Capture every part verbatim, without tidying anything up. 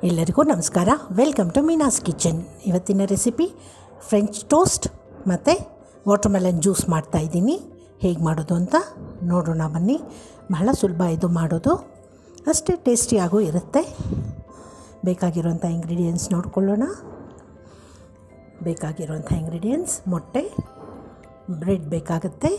ಎಲ್ಲರಿಗೂ ನಮಸ್ಕಾರ. Welcome to Meena's kitchen. ಇವತ್ತಿನ ರೆಸಿಪಿ ಫ್ರೆಂಚ್ ಟೋಸ್ಟ್ ಮತ್ತು ವಾಟರ್ಮೆಲನ್ ಜ್ಯೂಸ್ ಮಾಡ್ತಾಯಿದ್ದೀನಿ. ಹೇಗೆ ಮಾಡೋದು ಅಂತ ನೋಡೋಣ ಬನ್ನಿ. ಬಹಳ ಸುಲಭ ಇದು ಮಾಡೋದು, ಅಷ್ಟೇ ಟೇಸ್ಟಿಯಾಗೂ ಇರುತ್ತೆ. ಬೇಕಾಗಿರುವಂಥ ಇಂಗ್ರೀಡಿಯೆಂಟ್ಸ್ ನೋಡ್ಕೊಳ್ಳೋಣ. ಬೇಕಾಗಿರುವಂಥ ಇಂಗ್ರೀಡಿಯೆಂಟ್ಸ್: ಮೊಟ್ಟೆ, ಬ್ರೆಡ್ ಬೇಕಾಗುತ್ತೆ,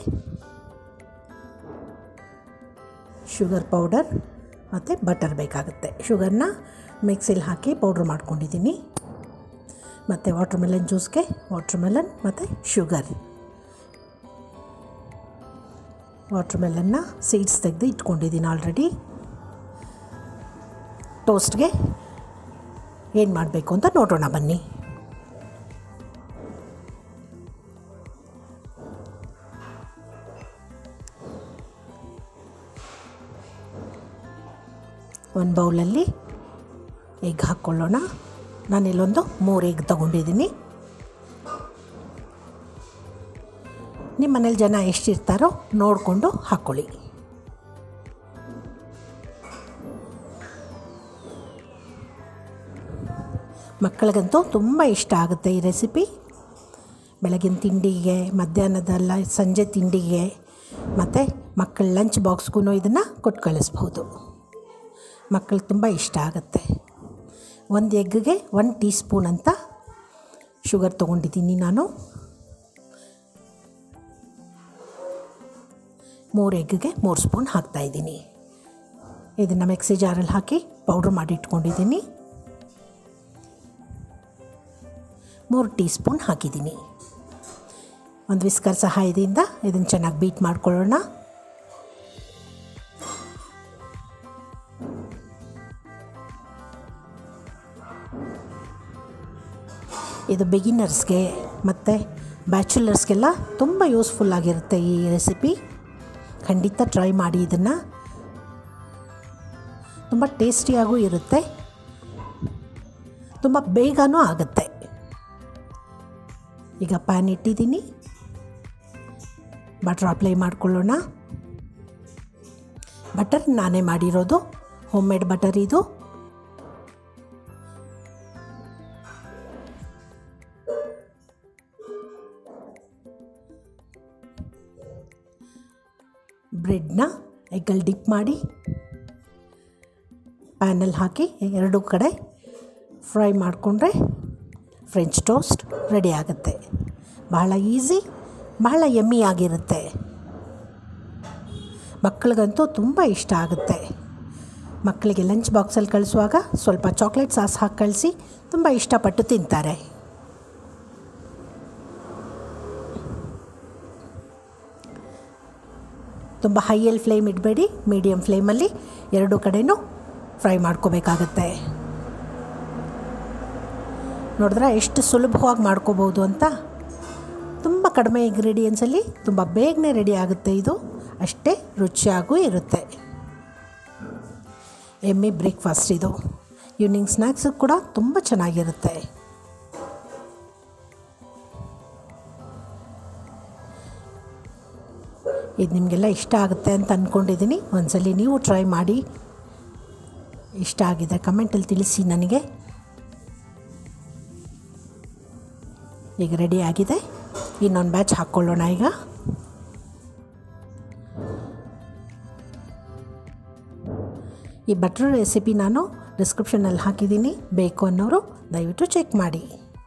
ಶುಗರ್ ಪೌಡರ್ ಮತ್ತು ಬಟರ್ ಬೇಕಾಗುತ್ತೆ. ಶುಗರ್ನ ಮಿಕ್ಸಿಲಿ ಹಾಕಿ ಪೌಡ್ರ್ ಮಾಡ್ಕೊಂಡಿದ್ದೀನಿ. ಮತ್ತು ವಾಟರ್ಮೆಲನ್ ಜ್ಯೂಸ್ಗೆ ವಾಟರ್ಮೆಲನ್ ಮತ್ತು ಶುಗರ್. ವಾಟರ್ಮೆಲನ್ನ ಸೀಡ್ಸ್ ತೆಗೆದು ಇಟ್ಕೊಂಡಿದ್ದೀನಿ ಆಲ್ರೆಡಿ. ಟೋಸ್ಟ್ಗೆ ಏನು ಮಾಡಬೇಕು ಅಂತ ನೋಡೋಣ ಬನ್ನಿ. ಒಂದು ಬೌಲಲ್ಲಿ ಎಗ್ ಹಾಕ್ಕೊಳ್ಳೋಣ. ನಾನಿಲ್ಲೊಂದು ಮೂರು ಎಗ್ ತೊಗೊಂಡಿದ್ದೀನಿ. ನಿಮ್ಮ ಮನೇಲಿ ಜನ ಎಷ್ಟಿರ್ತಾರೋ ನೋಡಿಕೊಂಡು ಹಾಕ್ಕೊಳ್ಳಿ. ಮಕ್ಕಳಿಗಂತೂ ತುಂಬ ಇಷ್ಟ ಆಗುತ್ತೆ ಈ ರೆಸಿಪಿ. ಬೆಳಗಿನ ತಿಂಡಿಗೆ, ಮಧ್ಯಾಹ್ನದಲ್ಲ ಸಂಜೆ ತಿಂಡಿಗೆ, ಮತ್ತು ಮಕ್ಕಳ ಲಂಚ್ ಬಾಕ್ಸ್ಗೂ ಇದನ್ನು ಕೊಟ್ಟು ಕಳಿಸ್ಬೋದು. ಮಕ್ಕಳಿಗೆ ತುಂಬ ಇಷ್ಟ ಆಗುತ್ತೆ. ಒಂದು ಎಗ್ಗೆ ಒಂದು ಟೀ ಸ್ಪೂನ್ ಅಂತ ಶುಗರ್ ತೊಗೊಂಡಿದ್ದೀನಿ ನಾನು. ಮೂರು ಎಗ್ಗೆ ಮೂರು ಸ್ಪೂನ್ ಹಾಕ್ತಾಯಿದ್ದೀನಿ. ಇದನ್ನು ಮಿಕ್ಸಿ ಜಾರಲ್ಲಿ ಹಾಕಿ ಪೌಡ್ರ್ ಮಾಡಿ ಇಟ್ಕೊಂಡಿದ್ದೀನಿ. ಮೂರು ಟೀ ಸ್ಪೂನ್ ಹಾಕಿದ್ದೀನಿ. ಒಂದು ವಿಸ್ಕರ್ ಸಹಾಯದಿಂದ ಇದನ್ನು ಚೆನ್ನಾಗಿ ಬೀಟ್ ಮಾಡ್ಕೊಳ್ಳೋಣ. ಇದು ಬಿಗಿನರ್ಸ್ಗೆ ಮತ್ತು ಬ್ಯಾಚುಲರ್ಸ್ಗೆಲ್ಲ ತುಂಬ ಯೂಸ್ಫುಲ್ ಆಗಿರುತ್ತೆ ಈ ರೆಸಿಪಿ. ಖಂಡಿತ ಟ್ರೈ ಮಾಡಿ. ಇದನ್ನು ತುಂಬ ಟೇಸ್ಟಿಯಾಗೂ ಇರುತ್ತೆ, ತುಂಬ ಬೇಗನೂ ಆಗುತ್ತೆ. ಈಗ ಪ್ಯಾನ್ ಇಟ್ಟಿದ್ದೀನಿ. ಬಟರ್ ಅಪ್ಲೈ ಮಾಡ್ಕೊಳ್ಳೋಣ. ಬಟರ್ ನಾನೇ ಮಾಡಿರೋದು, ಹೋಮ್ ಮೇಡ್ ಬಟರ್ ಇದು. ಬ್ರೆಡ್ನ ಎಗ್ಗಲ್ಲಿ ಡಿಪ್ ಮಾಡಿ ಪ್ಯಾನಲ್ಲಿ ಹಾಕಿ ಎರಡೂ ಕಡೆ ಫ್ರೈ ಮಾಡಿಕೊಂಡ್ರೆ ಫ್ರೆಂಚ್ ಟೋಸ್ಟ್ ರೆಡಿ ಆಗುತ್ತೆ. ಬಹಳ ಈಸಿ, ಬಹಳ ಯಮ್ಮಿ ಆಗಿರುತ್ತೆ. ಮಕ್ಕಳಿಗಂತೂ ತುಂಬ ಇಷ್ಟ ಆಗುತ್ತೆ. ಮಕ್ಕಳಿಗೆ ಲಂಚ್ ಬಾಕ್ಸಲ್ಲಿ ಕಳಿಸುವಾಗ ಸ್ವಲ್ಪ ಚಾಕ್ಲೇಟ್ ಸಾಸ್ ಹಾಕಿ ಕಳಿಸಿ, ತುಂಬ ಇಷ್ಟಪಟ್ಟು ತಿಂತಾರೆ. ತುಂಬ ಹೈಯಲ್ಲಿ ಫ್ಲೇಮ್ ಇಡಬೇಡಿ, ಮೀಡಿಯಮ್ ಫ್ಲೇಮಲ್ಲಿ ಎರಡೂ ಕಡೆಯೂ ಫ್ರೈ ಮಾಡ್ಕೋಬೇಕಾಗತ್ತೆ. ನೋಡಿದ್ರೆ ಎಷ್ಟು ಸುಲಭವಾಗಿ ಮಾಡ್ಕೋಬೋದು ಅಂತ. ತುಂಬ ಕಡಿಮೆ ಇಂಗ್ರೀಡಿಯೆಂಟ್ಸಲ್ಲಿ ತುಂಬ ಬೇಗನೆ ರೆಡಿ ಆಗುತ್ತೆ ಇದು. ಅಷ್ಟೇ ರುಚಿಯಾಗೂ ಇರುತ್ತೆ. ಎಮ್ಮಿ ಬ್ರೇಕ್ಫಾಸ್ಟ್ ಇದು. ಈವ್ನಿಂಗ್ ಸ್ನ್ಯಾಕ್ಸಿಗೆ ಕೂಡ ತುಂಬ ಚೆನ್ನಾಗಿರುತ್ತೆ. ಇದು ನಿಮಗೆಲ್ಲ ಇಷ್ಟ ಆಗುತ್ತೆ ಅಂತ ಅಂದ್ಕೊಂಡಿದ್ದೀನಿ. ಒಂದ್ಸಲಿ ನೀವು ಟ್ರೈ ಮಾಡಿ. ಇಷ್ಟ ಆಗಿದೆ ಕಮೆಂಟಲ್ಲಿ ತಿಳಿಸಿ ನನಗೆ. ಈಗ ರೆಡಿ ಆಗಿದೆ. ಇನ್ನೊಂದು ಬ್ಯಾಚ್ ಹಾಕ್ಕೊಳ್ಳೋಣ. ಈಗ ಈ ಬಟರ್ ರೆಸಿಪಿ ನಾನು ಡಿಸ್ಕ್ರಿಪ್ಷನಲ್ಲಿ ಹಾಕಿದ್ದೀನಿ. ಬೇಕು ಅನ್ನೋರು ದಯವಿಟ್ಟು ಚೆಕ್ ಮಾಡಿ.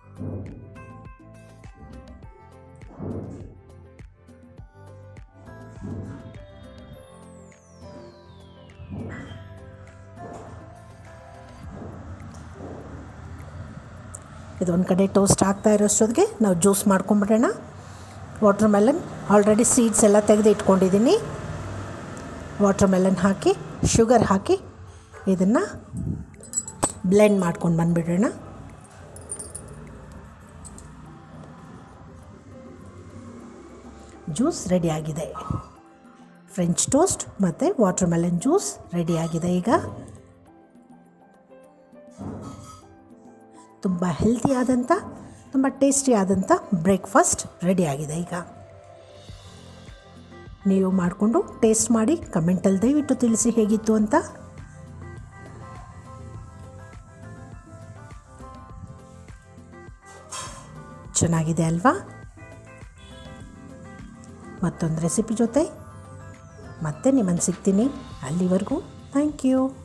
ಇದೊಂದು ಕಡೆ ಟೋಸ್ಟ್ ಆಗ್ತಾ ಇರೋಷ್ಟೊತ್ತಿಗೆ ನಾವು ಜ್ಯೂಸ್ ಮಾಡ್ಕೊಂಬಿಡೋಣ. ವಾಟರ್ಮೆಲನ್ ಆಲ್ರೆಡಿ ಸೀಡ್ಸ್ ಎಲ್ಲ ತೆಗೆದು ಇಟ್ಕೊಂಡಿದ್ದೀನಿ. ವಾಟರ್ಮೆಲನ್ ಹಾಕಿ ಶುಗರ್ ಹಾಕಿ ಇದನ್ನು ಬ್ಲೆಂಡ್ ಮಾಡ್ಕೊಂಡು ಬಂದುಬಿಡೋಣ. ಜ್ಯೂಸ್ ರೆಡಿಯಾಗಿದೆ. ಫ್ರೆಂಚ್ ಟೋಸ್ಟ್ ಮತ್ತು ವಾಟರ್ಮೆಲನ್ ಜ್ಯೂಸ್ ರೆಡಿಯಾಗಿದೆ. ಈಗ ತುಂಬ ಹೆಲ್ತಿಯಾದಂಥ, ತುಂಬ ಟೇಸ್ಟಿಯಾದಂಥ ಬ್ರೇಕ್ಫಾಸ್ಟ್ ರೆಡಿಯಾಗಿದೆ. ಈಗ ನೀವು ಮಾಡಿಕೊಂಡು ಟೇಸ್ಟ್ ಮಾಡಿ ಕಮೆಂಟಲ್ಲಿ ದಯವಿಟ್ಟು ತಿಳಿಸಿ ಹೇಗಿತ್ತು ಅಂತ. ಚೆನ್ನಾಗಿದೆ ಅಲ್ವಾ? ಮತ್ತೊಂದು ರೆಸಿಪಿ ಜೊತೆ ಮತ್ತೆ ನಿಮ್ಮನ್ನು ಸಿಗ್ತೀನಿ. ಅಲ್ಲಿವರೆಗೂ ಥ್ಯಾಂಕ್ ಯು.